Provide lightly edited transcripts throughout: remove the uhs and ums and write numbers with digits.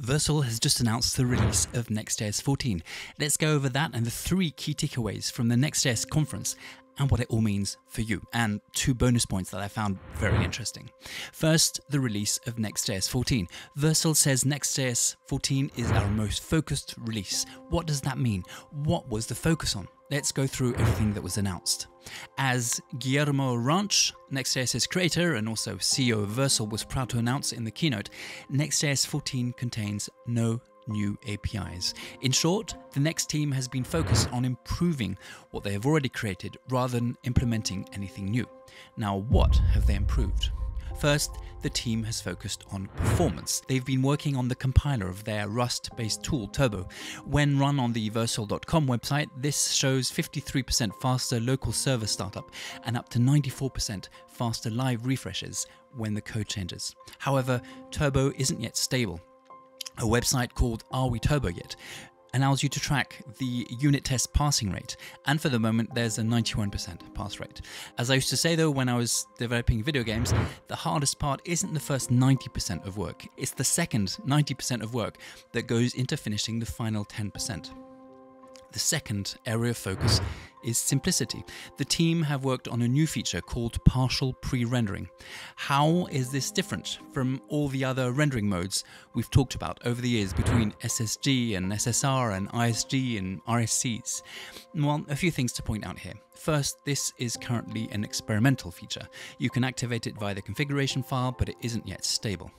Vercel has just announced the release of Next.js 14. Let's go over that and the 3 key takeaways from the Next.js conference and what it all means for you, and 2 bonus points that I found very interesting. First, the release of Next.js 14. Vercel says Next.js 14 is our most focused release. What does that mean? What was the focus on? Let's go through everything that was announced. As Guillermo Rauch, Next.js's creator and also CEO of Vercel, was proud to announce in the keynote, Next.js 14 contains no new APIs. In short, the Next team has been focused on improving what they have already created rather than implementing anything new. Now, what have they improved? First, the team has focused on performance. They've been working on the compiler of their Rust-based tool, Turbo. When run on the Vercel.com website, this shows 53% faster local server startup and up to 94% faster live refreshes when the code changes. However, Turbo isn't yet stable. A website called Are We Turbo Yet allows you to track the unit test passing rate, and for the moment there's a 91% pass rate. As I used to say though when I was developing video games, the hardest part isn't the first 90% of work, it's the second 90% of work that goes into finishing the final 10%. The second area of focus is simplicity. The team have worked on a new feature called partial pre-rendering. How is this different from all the other rendering modes we've talked about over the years between SSG and SSR and ISG and RSCs? Well, a few things to point out here. First, this is currently an experimental feature. You can activate it via the configuration file, but it isn't yet stable.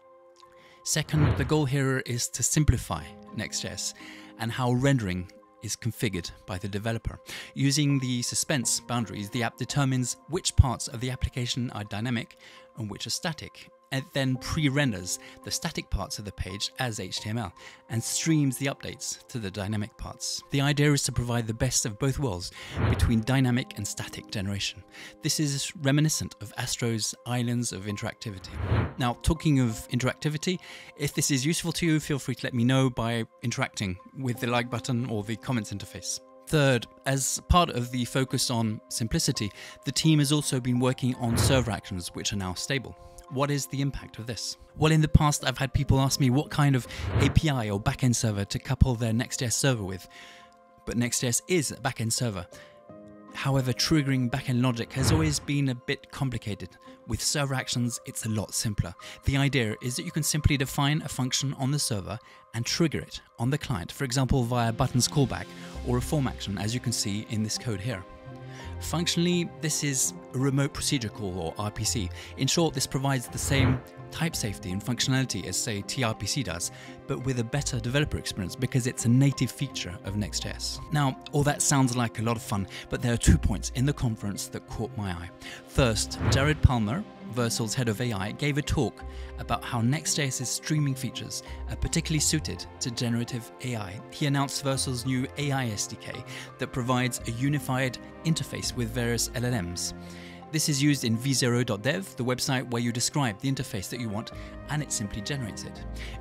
Second, the goal here is to simplify Next.js and how rendering is configured by the developer. Using the suspense boundaries, the app determines which parts of the application are dynamic and which are static. It then pre-renders the static parts of the page as HTML and streams the updates to the dynamic parts. The idea is to provide the best of both worlds between dynamic and static generation. This is reminiscent of Astro's Islands of Interactivity. Now, talking of interactivity, if this is useful to you, feel free to let me know by interacting with the like button or the comments interface. Third, as part of the focus on simplicity, the team has also been working on server actions which are now stable. What is the impact of this? Well, in the past, I've had people ask me what kind of API or backend server to couple their Next.js server with, but Next.js is a backend server. However, triggering backend logic has always been a bit complicated. With server actions, it's a lot simpler. The idea is that you can simply define a function on the server and trigger it on the client, for example, via buttons callback or a form action, as you can see in this code here. Functionally, this is a remote procedure call, or RPC. In short, this provides the same type safety and functionality as, say, tRPC does, but with a better developer experience because it's a native feature of Next.js. Now, all that sounds like a lot of fun, but there are 2 points in the conference that caught my eye. First, Jared Palmer, Vercel's head of AI, gave a talk about how Next.js's streaming features are particularly suited to generative AI. He announced Vercel's new AI SDK that provides a unified interface with various LLMs. This is used in v0.dev, the website where you describe the interface that you want, and it simply generates it.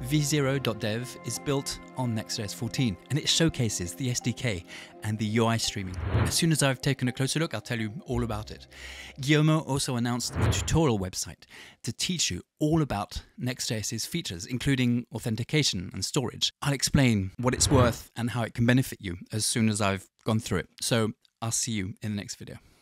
v0.dev is built on Next.js 14, and it showcases the SDK and the UI streaming. As soon as I've taken a closer look, I'll tell you all about it. Guillermo also announced a tutorial website to teach you all about Next.js's features, including authentication and storage. I'll explain what it's worth and how it can benefit you as soon as I've gone through it. So I'll see you in the next video.